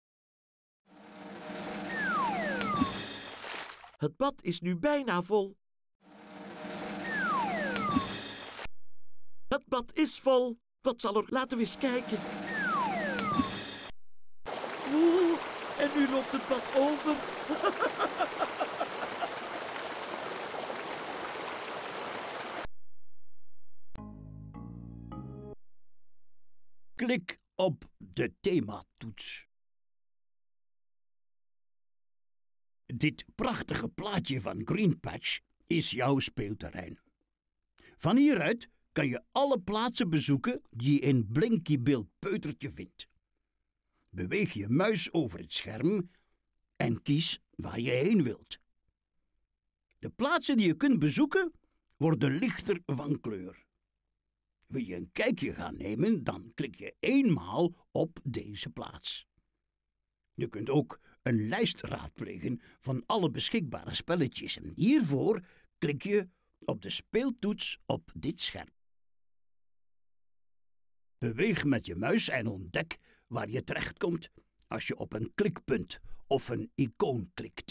Het bad is nu bijna vol. Het bad is vol. Wat zal er? Laten we eens kijken. Oeh, en nu loopt het bad over. Klik op de thematoets. Dit prachtige plaatje van Green Patch is jouw speelterrein. Van hieruit kan je alle plaatsen bezoeken die je in Blinky Bill Peutertje vindt. Beweeg je muis over het scherm en kies waar je heen wilt. De plaatsen die je kunt bezoeken worden lichter van kleur. Wil je een kijkje gaan nemen, dan klik je eenmaal op deze plaats. Je kunt ook een lijst raadplegen van alle beschikbare spelletjes en hiervoor klik je op de speeltoets op dit scherm. Beweeg met je muis en ontdek waar je terechtkomt als je op een klikpunt of een icoon klikt.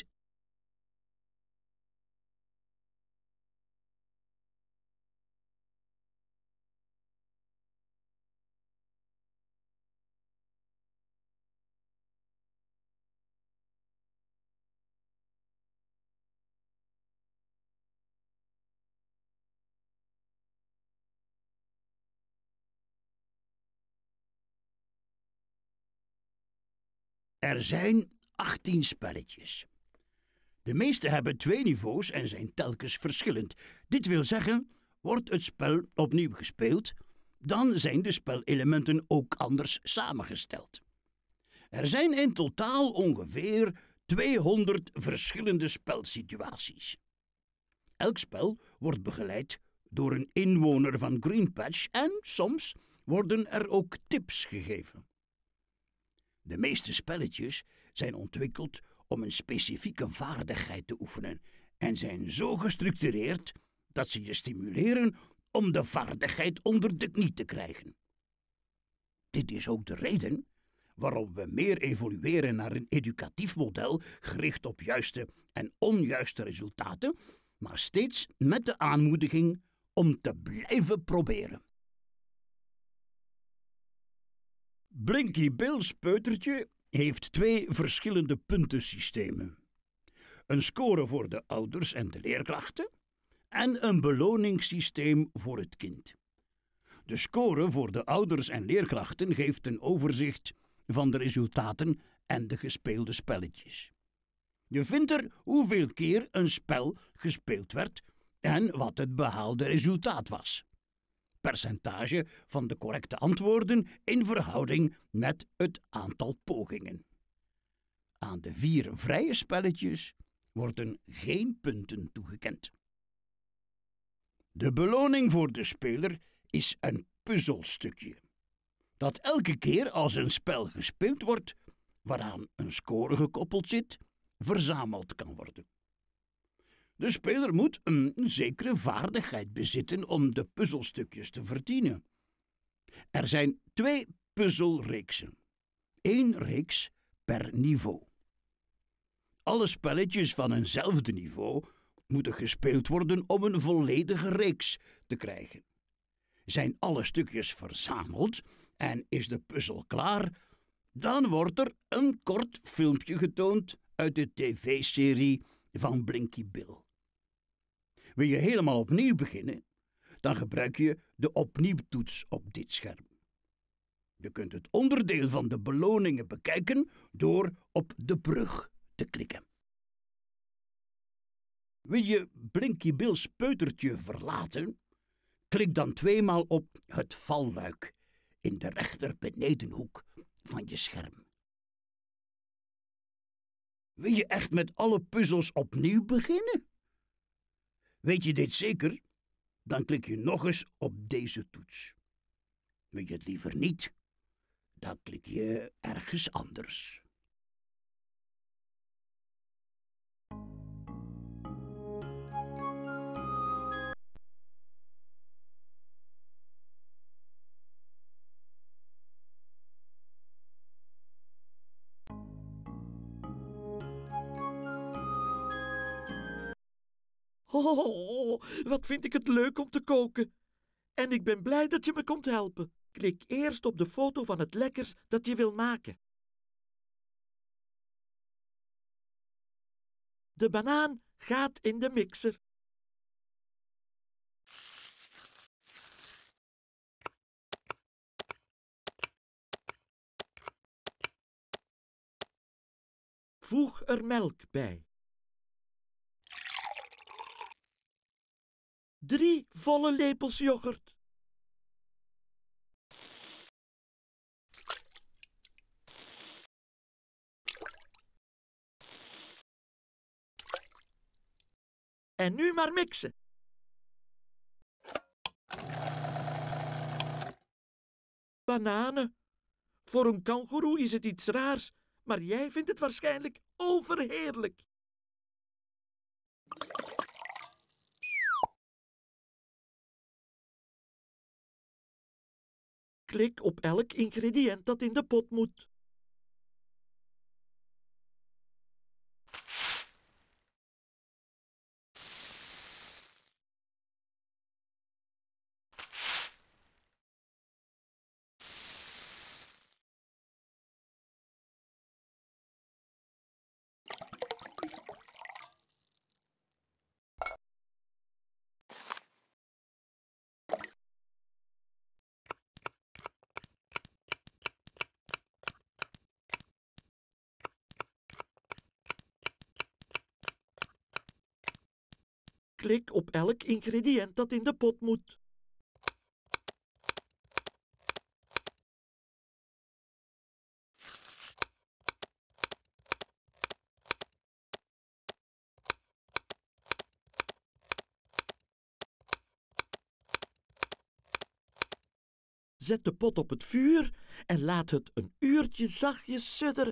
Er zijn 18 spelletjes. De meeste hebben 2 niveaus en zijn telkens verschillend. Dit wil zeggen, wordt het spel opnieuw gespeeld, dan zijn de spelelementen ook anders samengesteld. Er zijn in totaal ongeveer 200 verschillende spelsituaties. Elk spel wordt begeleid door een inwoner van Green Patch en soms worden er ook tips gegeven. De meeste spelletjes zijn ontwikkeld om een specifieke vaardigheid te oefenen en zijn zo gestructureerd dat ze je stimuleren om de vaardigheid onder de knie te krijgen. Dit is ook de reden waarom we meer evolueren naar een educatief model gericht op juiste en onjuiste resultaten, maar steeds met de aanmoediging om te blijven proberen. Blinky Bill's Peutertje heeft 2 verschillende puntensystemen. Een score voor de ouders en de leerkrachten en een beloningssysteem voor het kind. De score voor de ouders en leerkrachten geeft een overzicht van de resultaten en de gespeelde spelletjes. Je vindt er hoeveel keer een spel gespeeld werd en wat het behaalde resultaat was. Percentage van de correcte antwoorden in verhouding met het aantal pogingen. Aan de 4 vrije spelletjes worden geen punten toegekend. De beloning voor de speler is een puzzelstukje, dat elke keer als een spel gespeeld wordt, waaraan een score gekoppeld zit, verzameld kan worden. De speler moet een zekere vaardigheid bezitten om de puzzelstukjes te verdienen. Er zijn 2 puzzelreeksen. 1 reeks per niveau. Alle spelletjes van eenzelfde niveau moeten gespeeld worden om een volledige reeks te krijgen. Zijn alle stukjes verzameld en is de puzzel klaar, dan wordt er een kort filmpje getoond uit de tv-serie van Blinky Bill. Wil je helemaal opnieuw beginnen, dan gebruik je de opnieuw-toets op dit scherm. Je kunt het onderdeel van de beloningen bekijken door op de brug te klikken. Wil je Blinky Bill's Peutertje verlaten? Klik dan 2 maal op het valluik in de rechter benedenhoek van je scherm. Wil je echt met alle puzzels opnieuw beginnen? Weet je dit zeker? Dan klik je nog eens op deze toets. Wil je het liever niet? Dan klik je ergens anders. Oh, wat vind ik het leuk om te koken. En ik ben blij dat je me komt helpen. Klik eerst op de foto van het lekkers dat je wil maken. De banaan gaat in de mixer. Voeg er melk bij. 3 volle lepels yoghurt. En nu maar mixen. Bananen. Voor een kangoeroe is het iets raars, maar jij vindt het waarschijnlijk overheerlijk. Klik op elk ingrediënt dat in de pot moet. Klik op elk ingrediënt dat in de pot moet. Zet de pot op het vuur en laat het een uurtje zachtjes sudderen.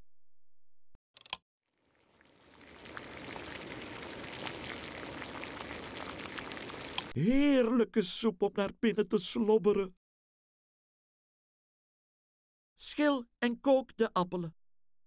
Heerlijke soep om naar binnen te slobberen. Schil en kook de appelen.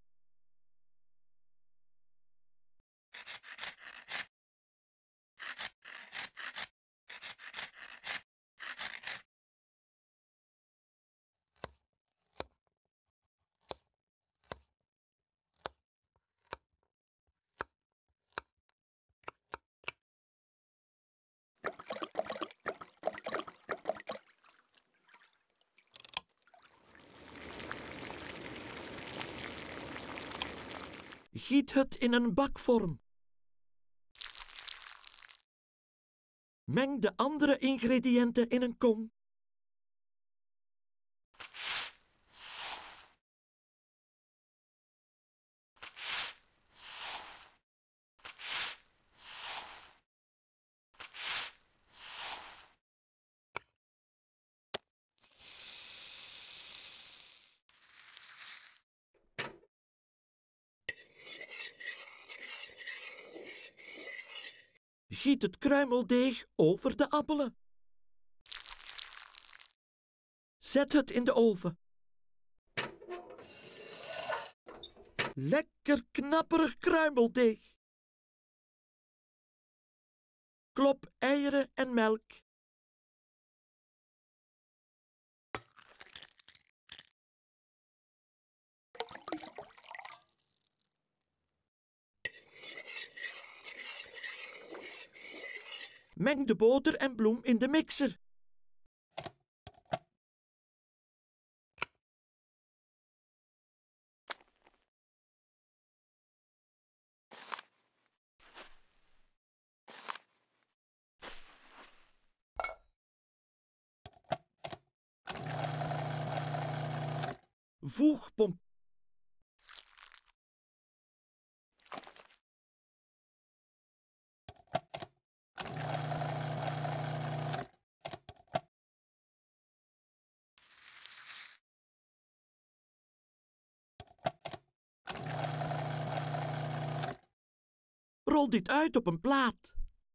Giet het in een bakvorm. Meng de andere ingrediënten in een kom. Giet het kruimeldeeg over de appelen. Zet het in de oven. Lekker knapperig kruimeldeeg. Klop eieren en melk. Meng de boter en bloem in de mixer. Voeg pomp. Rol dit uit op een plaat.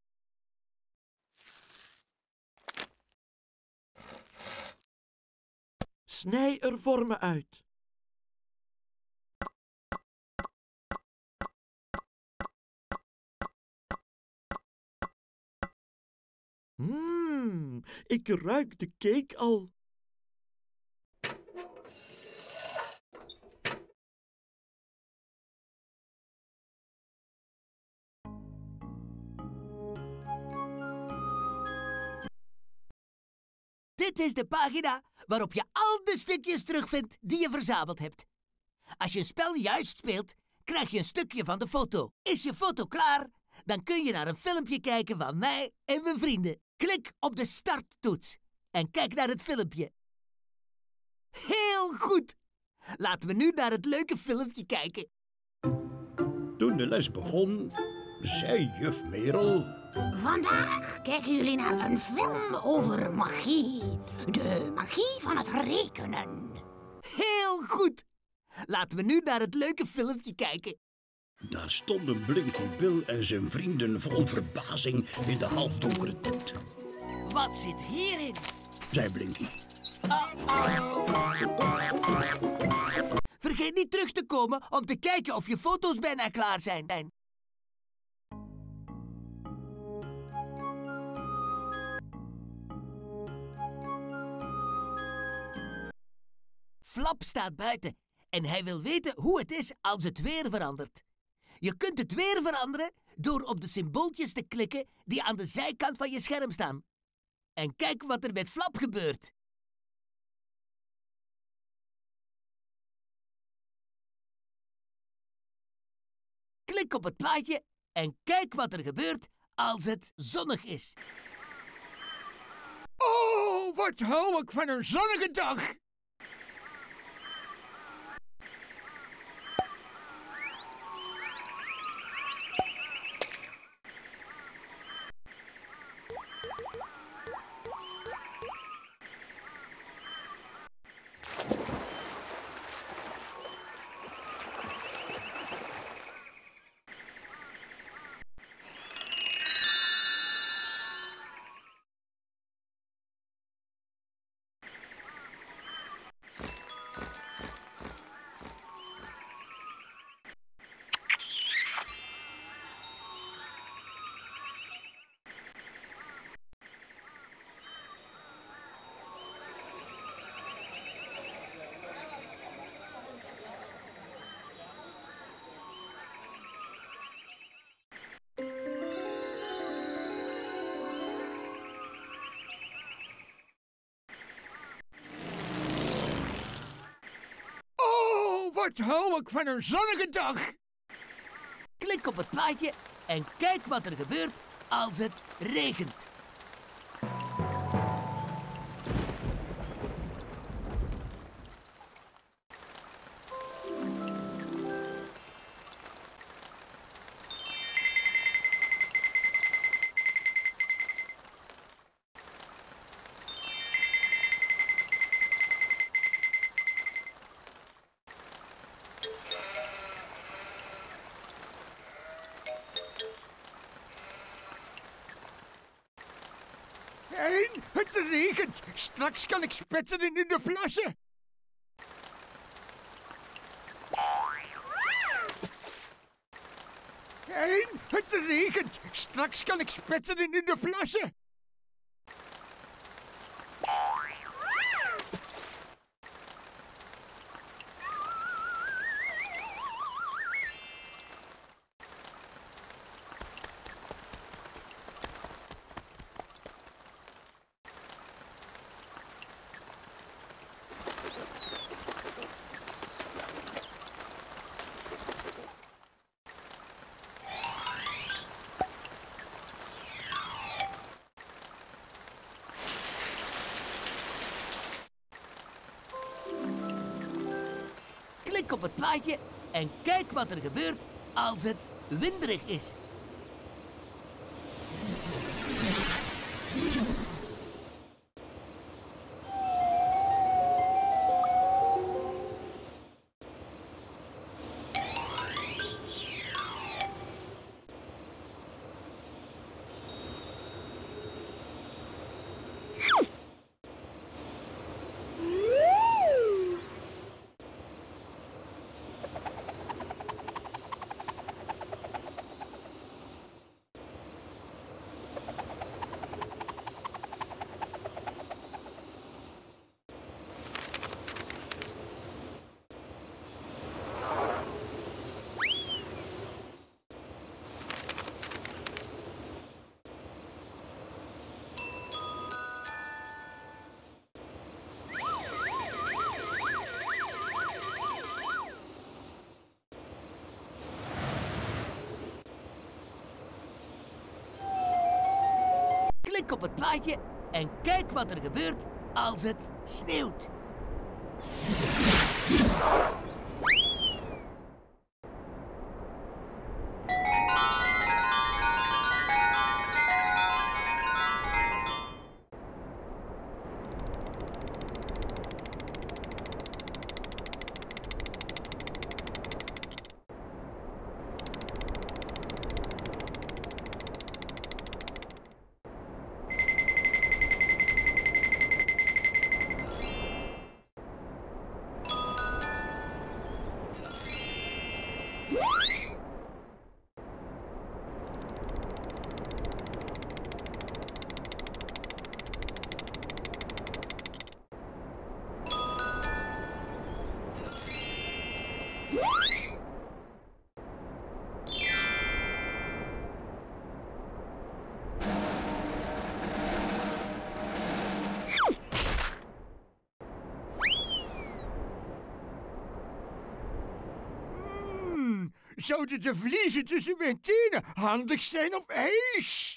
Snij er vormen uit. Ik ruik de cake al. Dit is de pagina waarop je al de stukjes terugvindt die je verzameld hebt. Als je een spel juist speelt, krijg je een stukje van de foto. Is je foto klaar? Dan kun je naar een filmpje kijken van mij en mijn vrienden. Klik op de starttoets en kijk naar het filmpje. Heel goed! Laten we nu naar het leuke filmpje kijken. Toen de les begon, zei juf Merel... Vandaag kijken jullie naar een film over magie. De magie van het rekenen. Heel goed! Laten we nu naar het leuke filmpje kijken. Daar stonden Blinky Bill en zijn vrienden vol verbazing in de halfdonkere tent. Wat zit hierin? Zei Blinky. Vergeet niet terug te komen om te kijken of je foto's bijna klaar zijn. Flap staat buiten en hij wil weten hoe het is als het weer verandert. Je kunt het weer veranderen door op de symbooltjes te klikken die aan de zijkant van je scherm staan. En kijk wat er met Flap gebeurt. Klik op het plaatje en kijk wat er gebeurt als het zonnig is. Oh, wat hou ik van een zonnige dag. Wat hou ik van een zonnige dag. Klik op het plaatje en kijk wat er gebeurt als het regent. En het regent. Straks kan ik spetteren in de plassen. En het regent. Straks kan ik spetteren in de plassen. Klik op het plaatje en kijk wat er gebeurt als het winderig is. Klik op het plaatje en kijk wat er gebeurt als het sneeuwt. Zouden de vliezen tussen mijn tenen handig zijn op ijs?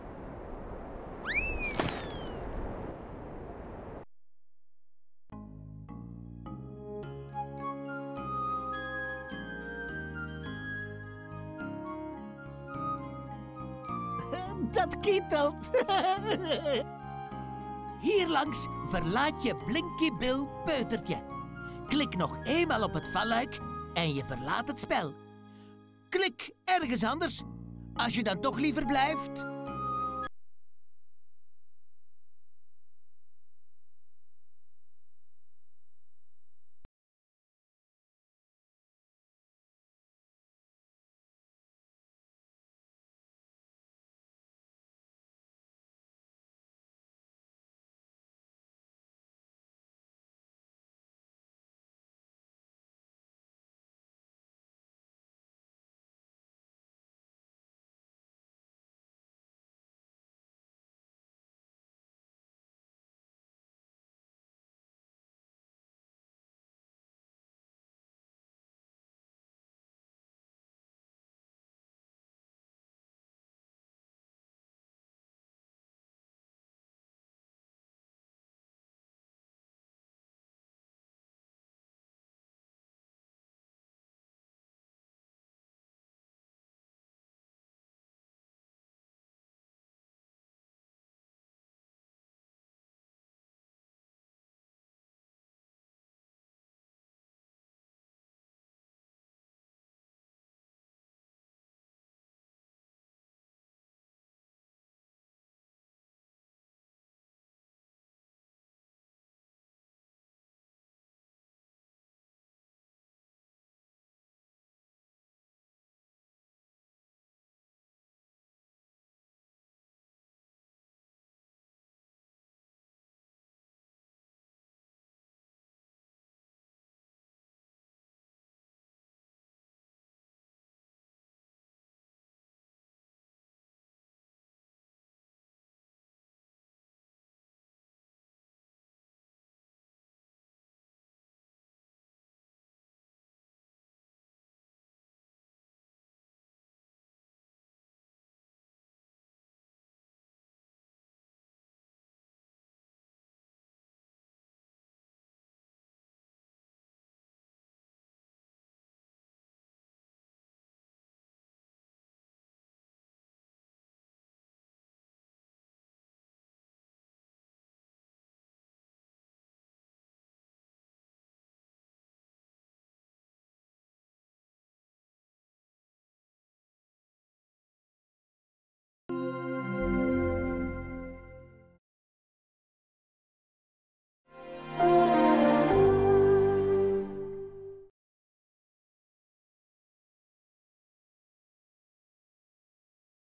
Dat kietelt. Hierlangs verlaat je Blinky Bill Peutertje. Klik nog eenmaal op het valluik en je verlaat het spel. Klik ergens anders, als je dan toch liever blijft.